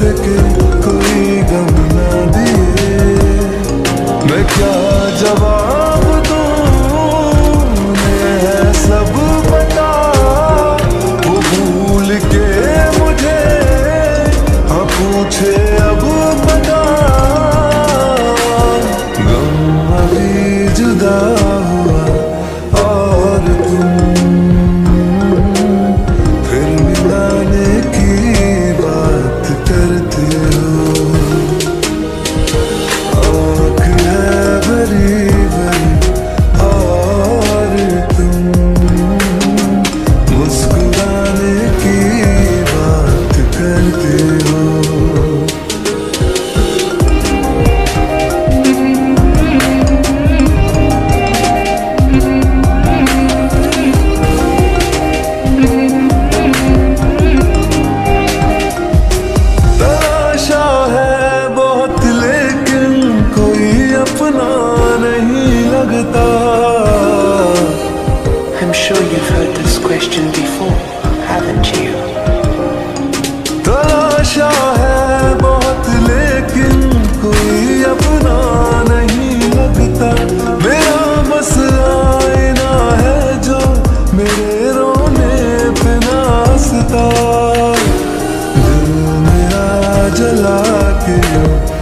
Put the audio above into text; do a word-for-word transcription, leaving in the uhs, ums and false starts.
के कोई गम ना दिए। मैं क्या जवाब दूं, है सब पता, वो भूल के मुझे हाँ पूछे अब पता। गम अभी जुदा हुआ और तुम फिर मिलाने की बात करते हो। आँख है भरी भरी और तुम मुस्कुराने की बात करते हो। तलाशा है बहुत लेकिन कोई अपना नहीं लगता। I'm sure you've heard this question before, haven't you? तलाशा है बहुत लेकिन कोई अपना नहीं लगता। मेरा बस आईना है जो मेरे रोने पे नाचता। दिल मेरा जला के